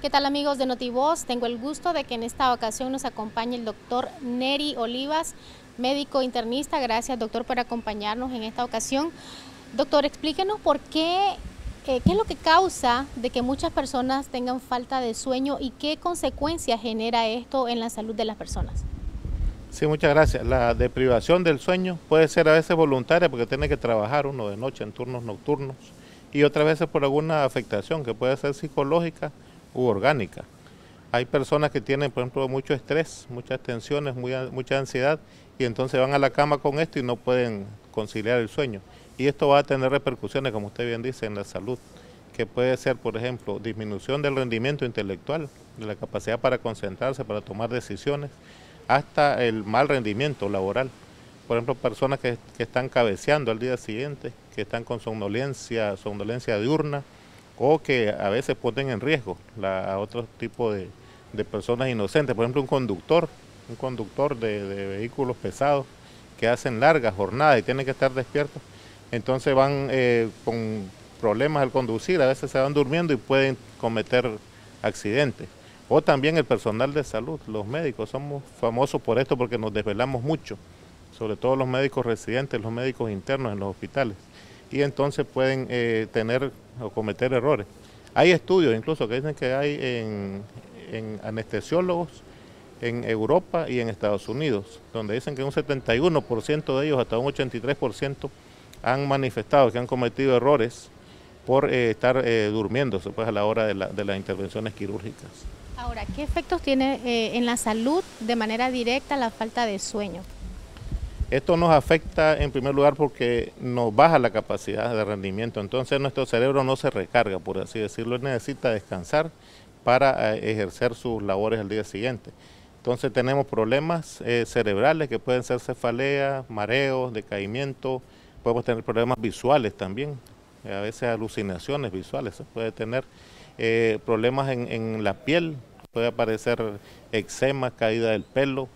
¿Qué tal, amigos de Notivoz? Tengo el gusto de que en esta ocasión nos acompañe el doctor Neri Olivas, médico internista. Gracias, doctor, por acompañarnos en esta ocasión. Doctor, explíquenos qué es lo que causa de que muchas personas tengan falta de sueño y qué consecuencias genera esto en la salud de las personas. Sí, muchas gracias. La deprivación del sueño puede ser a veces voluntaria porque tiene que trabajar uno de noche en turnos nocturnos y otras veces por alguna afectación que puede ser psicológica u orgánica. Hay personas que tienen, por ejemplo, mucho estrés, muchas tensiones, mucha ansiedad y entonces van a la cama con esto y no pueden conciliar el sueño. Y esto va a tener repercusiones, como usted bien dice, en la salud, que puede ser, por ejemplo, disminución del rendimiento intelectual, de la capacidad para concentrarse, para tomar decisiones, hasta el mal rendimiento laboral. Por ejemplo, personas que están cabeceando al día siguiente, que están con somnolencia diurna, o que a veces ponen en riesgo a otro tipo de personas inocentes. Por ejemplo, un conductor de vehículos pesados que hacen largas jornadas y tienen que estar despiertos, entonces van con problemas al conducir, a veces se van durmiendo y pueden cometer accidentes. O también el personal de salud, los médicos, somos famosos por esto porque nos desvelamos mucho, sobre todo los médicos residentes, los médicos internos en los hospitales, y entonces pueden tener o cometer errores. Hay estudios incluso que dicen que hay en anestesiólogos en Europa y en Estados Unidos, donde dicen que un 71% de ellos, hasta un 83%, han manifestado que han cometido errores por estar durmiéndose pues, a la hora de las intervenciones quirúrgicas. Ahora, ¿qué efectos tiene en la salud de manera directa la falta de sueño? Esto nos afecta en primer lugar porque nos baja la capacidad de rendimiento, entonces nuestro cerebro no se recarga, por así decirlo, necesita descansar para ejercer sus labores al día siguiente. Entonces tenemos problemas cerebrales que pueden ser cefalea, mareos, decaimiento, podemos tener problemas visuales también, a veces alucinaciones visuales, se puede tener problemas en la piel, puede aparecer eczema, caída del pelo,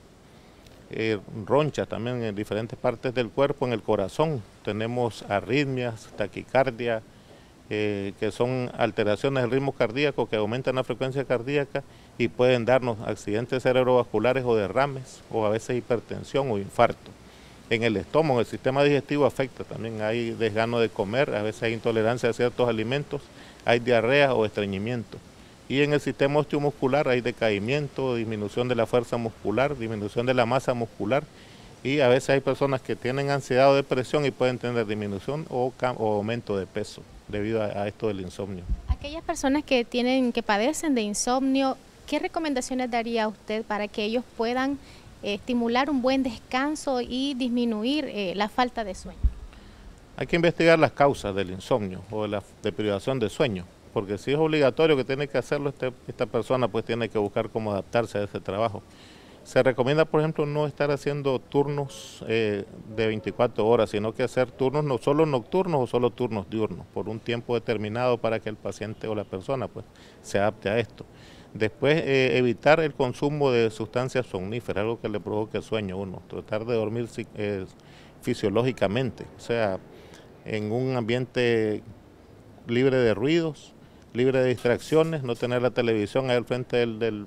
ronchas también en diferentes partes del cuerpo, en el corazón. Tenemos arritmias, taquicardia, que son alteraciones del ritmo cardíaco que aumentan la frecuencia cardíaca y pueden darnos accidentes cerebrovasculares o derrames, o a veces hipertensión o infarto. En el estómago, el sistema digestivo afecta también, hay desgano de comer, a veces hay intolerancia a ciertos alimentos, hay diarrea o estreñimiento. Y en el sistema osteomuscular hay decaimiento, disminución de la fuerza muscular, disminución de la masa muscular, y a veces hay personas que tienen ansiedad o depresión y pueden tener disminución o aumento de peso debido a esto del insomnio. Aquellas personas que padecen de insomnio, ¿qué recomendaciones daría usted para que ellos puedan estimular un buen descanso y disminuir la falta de sueño? Hay que investigar las causas del insomnio o de la deprivación de sueño, porque si es obligatorio que tiene que hacerlo, esta persona pues tiene que buscar cómo adaptarse a ese trabajo. Se recomienda, por ejemplo, no estar haciendo turnos de 24 horas, sino que hacer turnos no solo nocturnos o solo turnos diurnos, por un tiempo determinado para que el paciente o la persona pues se adapte a esto. Después, evitar el consumo de sustancias somníferas, algo que le provoque sueño a uno, tratar de dormir fisiológicamente, o sea, en un ambiente libre de ruidos, libre de distracciones, no tener la televisión ahí al frente del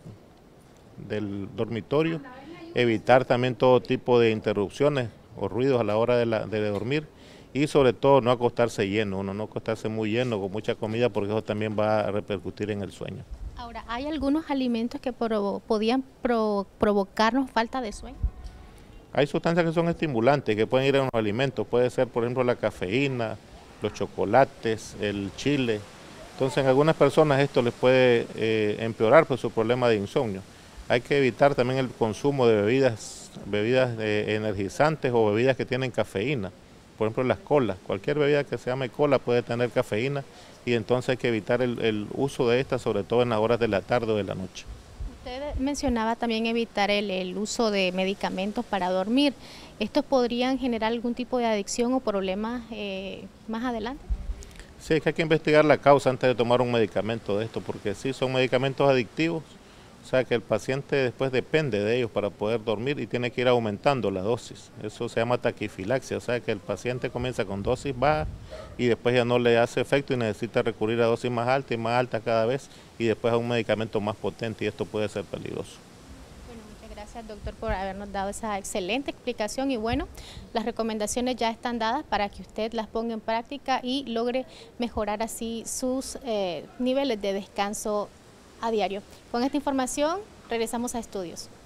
dormitorio, evitar también todo tipo de interrupciones o ruidos a la hora de dormir y sobre todo no acostarse lleno, no acostarse muy lleno con mucha comida porque eso también va a repercutir en el sueño. Ahora, ¿hay algunos alimentos que podían provocarnos falta de sueño? Hay sustancias que son estimulantes, que pueden ir en los alimentos, puede ser por ejemplo la cafeína, los chocolates, el chile. Entonces en algunas personas esto les puede empeorar pues, su problema de insomnio. Hay que evitar también el consumo de bebidas energizantes o bebidas que tienen cafeína. Por ejemplo las colas, cualquier bebida que se llame cola puede tener cafeína y entonces hay que evitar el uso de estas, sobre todo en las horas de la tarde o de la noche. Usted mencionaba también evitar el uso de medicamentos para dormir. ¿Estos podrían generar algún tipo de adicción o problemas más adelante? Sí, es que hay que investigar la causa antes de tomar un medicamento de esto, porque sí son medicamentos adictivos O sea que el paciente después depende de ellos para poder dormir y tiene que ir aumentando la dosis. Eso se llama taquifilaxia, o sea que el paciente comienza con dosis baja y después ya no le hace efecto y necesita recurrir a dosis más alta y más alta cada vez y después a un medicamento más potente y esto puede ser peligroso. Bueno, muchas gracias, doctor, por habernos dado esa excelente explicación y bueno, las recomendaciones ya están dadas para que usted las ponga en práctica y logre mejorar así sus niveles de descanso a diario. Con esta información regresamos a estudios.